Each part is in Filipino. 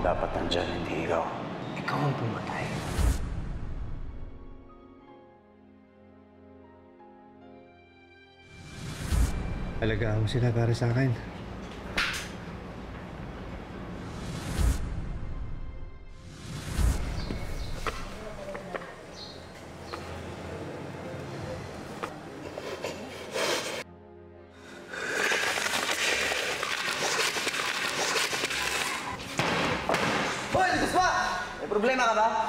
dapat nandyan, hindi ikaw. Ikaw ang pumatay. Alagaan mo sila para sa akin. Hoy, Lucas ba? May problema ka ba?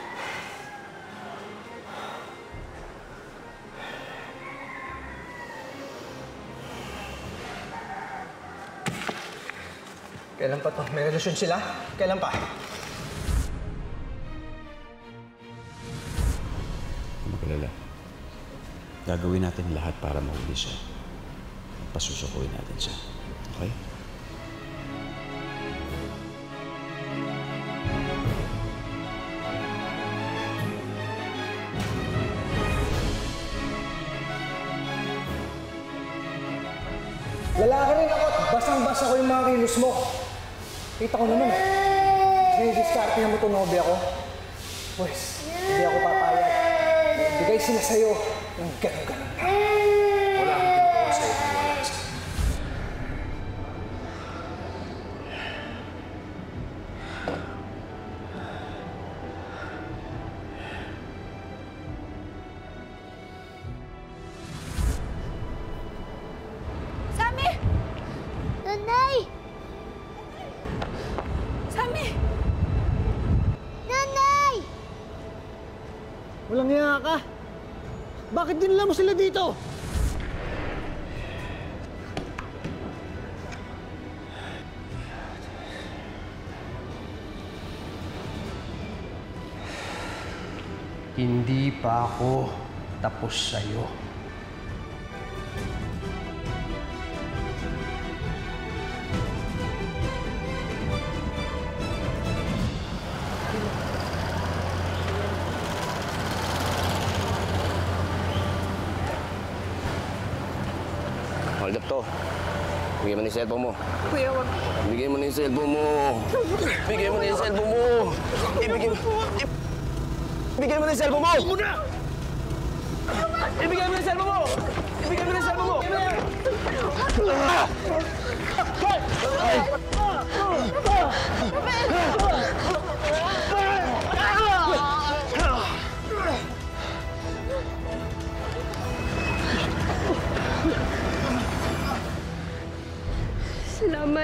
Kailan pa to? May relasyon sila? Kailan pa? Magalala. Gagawin natin lahat para mahuli siya. Pasusukuin natin siya. Okay? Lalaki rin ako. Basang-basa ko yung mga kilos mo. Kita ko naman. Dinidiskarte mo itong nobya ko. Pues, hindi ako papayag. Bigay sila sa'yo ng ganun-ganun. Wala akong ginagawa sa'yo kung wala ka sa'yo. Sammy! Nanay! Sammy! Nanay! Walang hiya ka. Bakit dinala mo sila dito? Hindi pa ako tapos sa'yo. Hold up to. Bigay mo na yung cellphone mo. Kuya, wag. Bigay mo na yung cellphone mo. Bigay mo na yung cellphone mo. Ibigay mo na yung cellphone mo! Ibigay mo na yung cellphone mo! Ibigay mo na yung cellphone mo! Salamat.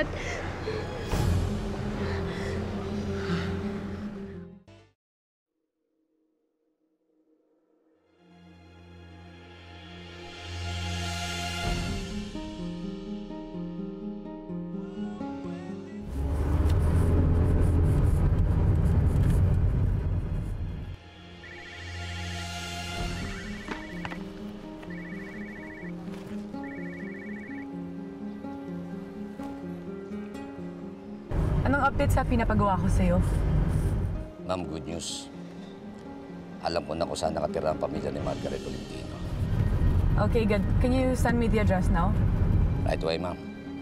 Anong update sa pinapagawa ko sa'yo? Ma'am, good news. Alam ko na kung saan nakatira ang pamilya ni Margaret Tolentino. Okay, good. Can you send me the address now? Right away, ma'am.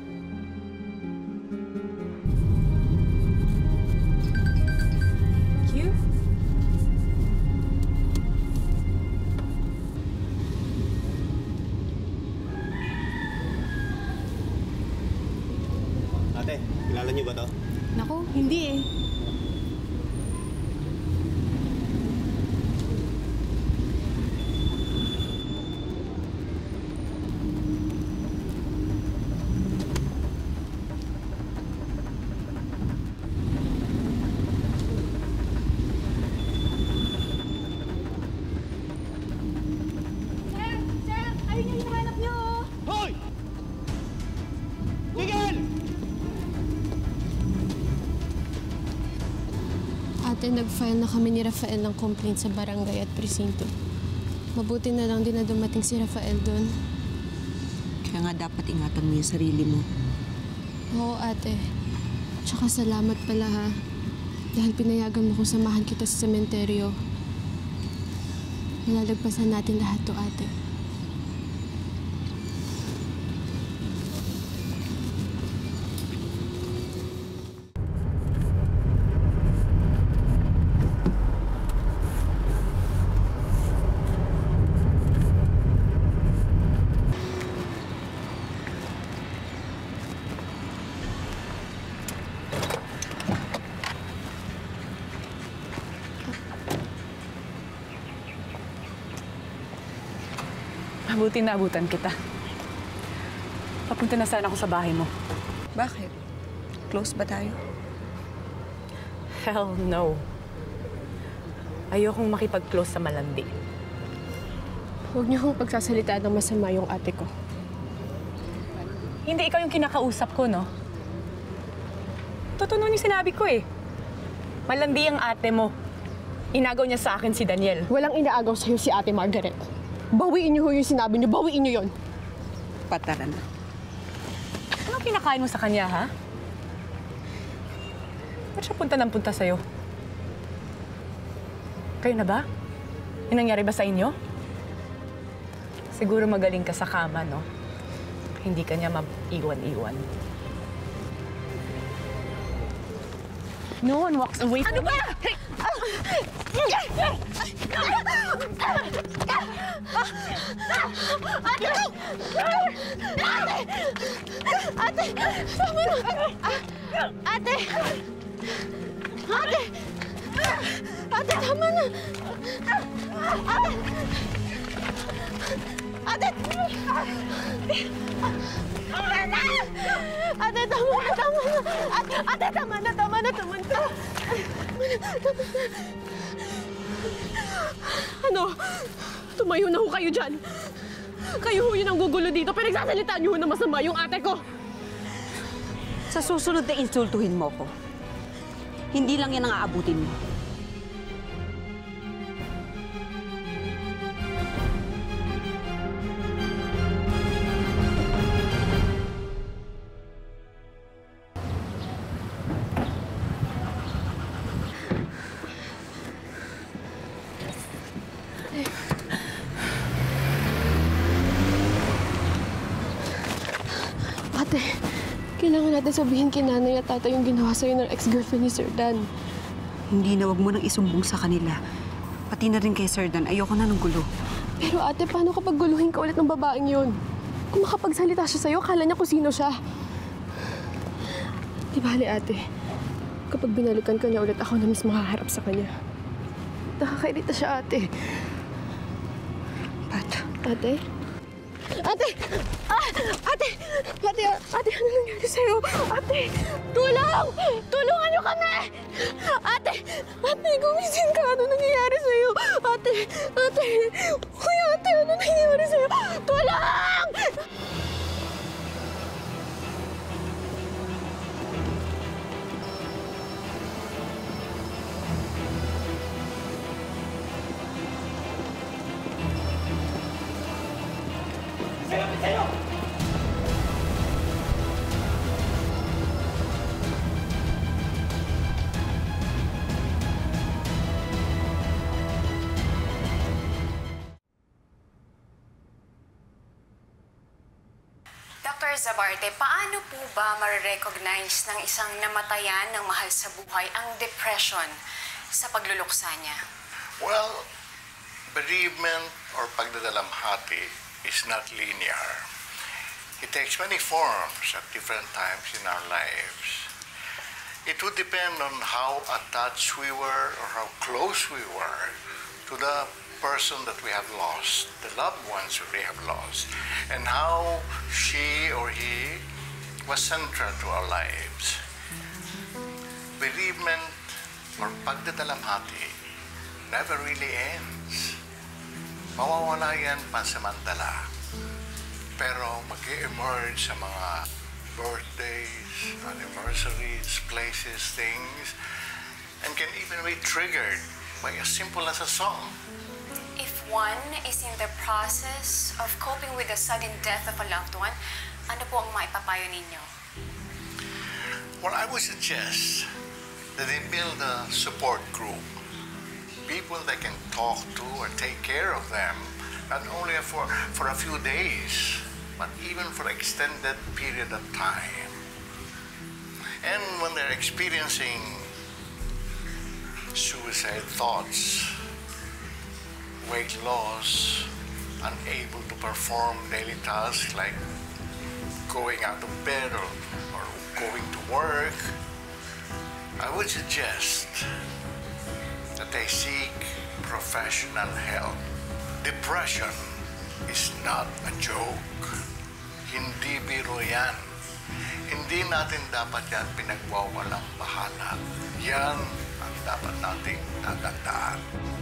Thank you. Ate, kilala niyo ba to? Naku, hindi eh. Sir! Ayun yung hinahanap niyo! Hoy! Miguel! Ate, nag-file na kami ni Rafael ng complaint sa barangay at presinto. Mabuti na lang din na dumating si Rafael doon. Kaya nga dapat ingatan mo yung sarili mo. Oo, ate. Tsaka salamat pala ha. Dahil pinayagan mo kong samahan kita sa sementeryo. Malalagpasan natin lahat to, ate. Buti naabutan kita. Papunta na sana ako sa bahay mo. Bakit? Close ba tayo? Hell no. Ayokong makipag-close sa malandi. Huwag niyo kong pagsasalitaan ng masama yung ate ko. Hindi ikaw yung kinakausap ko, no? Totoo yung sinabi ko eh. Malandi ang ate mo. Inagaw niya sa akin si Daniel. Walang inaagaw sa'yo si Ate Margaret. Bawiin niyo yung sinabi niyo. Bawiin niyo yon. Patara na. Ano kinakain mo sa kanya, ha? Ba't siya punta ng punta sa'yo? Kayo na ba? Yung nangyari ba sa inyo? Siguro magaling ka sa kama, no? Hindi ka niya maiwan-iwan. No one walks away from... Ano ba? Ate! Tama na! Ate! Ate! Ate, tama na! Ate! Ate, tama na, tama na! Ate, tama na, tama na, tama na! Ano? Tumayo na ho kayo dyan! Kayo ho yun ang gugulo dito. Pinagsasalitaan niyo ho na masama yung ate ko! Sa susunod na insultuhin mo ko, hindi lang yan ang aabutin mo. Ate, kailangan natin sabihin kay nanay at tatay yung ginawa sa'yo ng ex-girlfriend ni Sir Dan. Hindi na, wag mo nang isumbong sa kanila. Pati na rin kay Sir Dan, ayoko na ng gulo. Pero ate, paano kapag guluhin ka ulit ng babaeng yun? Kung makapagsalita siya sa'yo, akala niya kung sino siya. Di bale ate, kapag binalikan ka niya ulit, ako na mismo haharap sa kanya. Nakakairita siya ate. Pat. Ate? Ate! Ah! Ate! Ate! Ate! Ano nangyari sa'yo? Ate! Tulong! Tulungan niyo kami! Ate! Ate! Gumising ka! Ano nangyayari sa'yo? Ate! Ate! Uy, ate! Ano nangyayari sa'yo? Tulong! Dr. Zabarte, paano po ba ma-recognize ng isang namatayan ng mahal sa buhay ang depression sa pagluluksa niya? Well, bereavement or pagdadalamhati is not linear. It takes many forms at different times in our lives. It would depend on how attached we were or how close we were to the person that we have lost, the loved ones that we have lost, and how she or he was central to our lives. Bereavement or pagdadalamhati never really ends. Mawawala yan pansamantala. Pero mag-emerge sa mga birthdays, anniversaries, places, things, and can even be triggered by as simple as a song. If one is in the process of coping with the sudden death of a loved one, ano po ang maipapayo ninyo? Well, I would suggest that they build a support group. People that can talk to or take care of them, not only for a few days, but even for extended period of time. And when they're experiencing suicide thoughts, weight loss, unable to perform daily tasks like going out of bed or going to work, I would suggest that they seek professional help. Depression is not a joke. Hindi biro yan. Hindi natin dapat yan pinagwawalang bahala. Yan ang dapat nating tatandaan.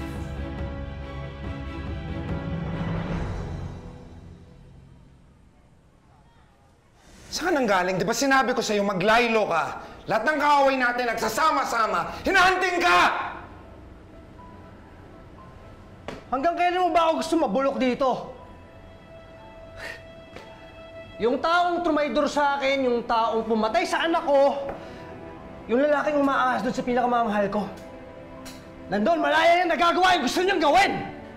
Saan ang galing? Di ba sinabi ko sa'yo maglaylo ka? Lahat ng kaaway natin nagsasama-sama. Hinahunting ka! Hanggang kailan mo ba ako gusto mabulok dito? Yung taong trumaydor sa akin, yung taong pumatay sa anak ko, yung lalaking umaahas doon sa pinakamamahal ko. Nandun, malaya yan, nagagawa yung gusto niyang gawin!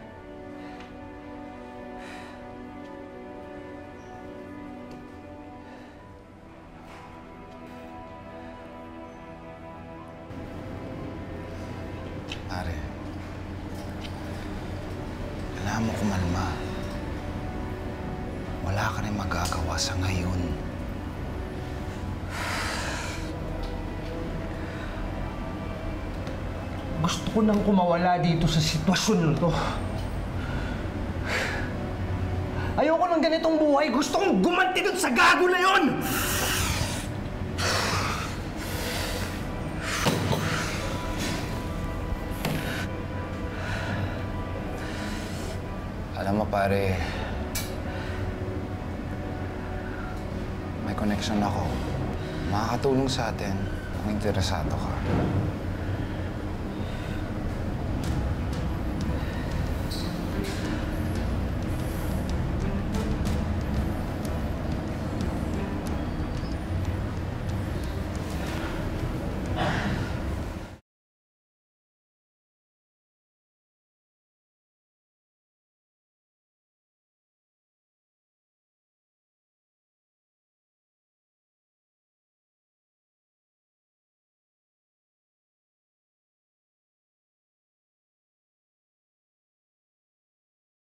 Pare, kailangan mo kumalma. Wala ka rin magagawa sa ngayon. Gusto ko nang kumawala dito sa sitwasyon na to. Ayoko ng ganitong buhay. Gusto kong gumanti dun sa gago na yon! Alam mo, pare, may connection ako. Makakatulong sa atin kung interesado ka.